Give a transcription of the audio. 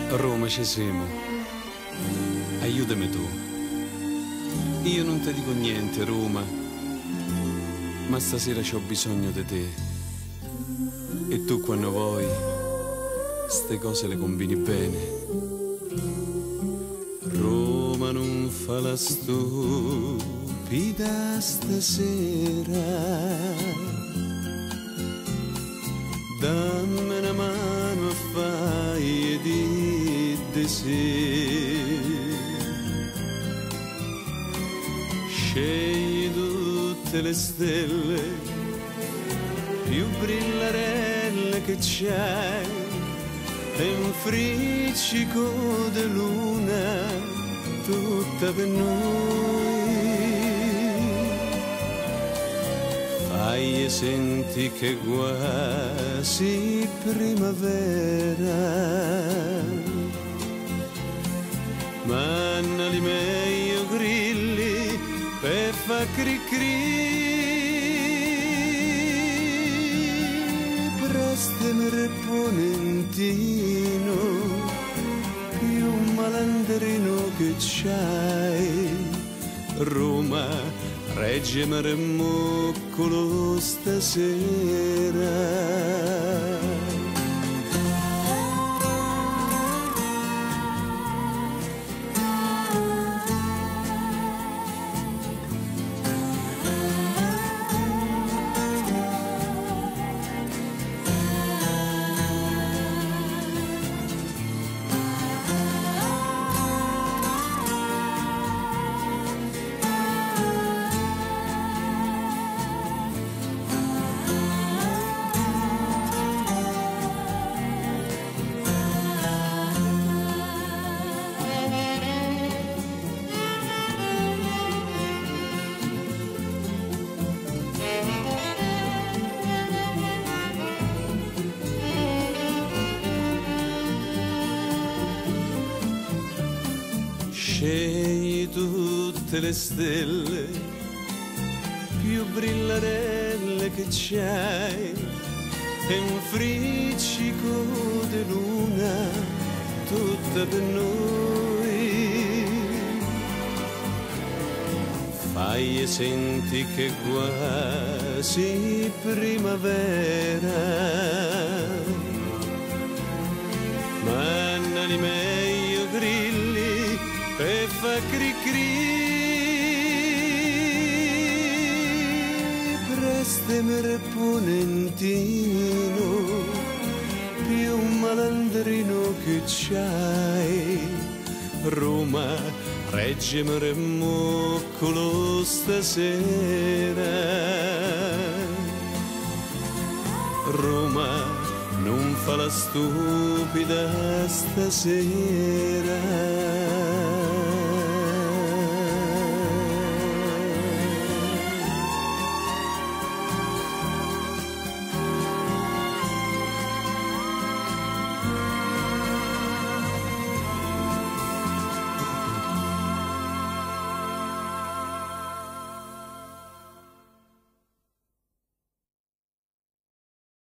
Roma ci siamo, aiutami tu. Io non ti dico niente, Roma, ma stasera c'ho bisogno di te. E tu quando vuoi, ste cose le combini bene. Roma non fa la stupida stasera. Dammi una mano e fai di sì. Scegli tutte le stelle più brillarelle che c'hai e un friccico di luna tutta per noi. Fai e senti che quasi primavera, mannali meglio grilli per fa cri-cri. Prestami reponentino, più malandrino che c'hai. Roma, reggimi remuccolo stasera. Scegli tutte le stelle più brillarelle che c'hai e un friccico di luna tutta per noi. Fai e senti che quasi primavera, mannali meglio grilli e fa cri-cri. Prestami reponentino, più malandrino che c'hai. Roma, reggimi remuccolo stasera. Roma, non fa la stupida stasera.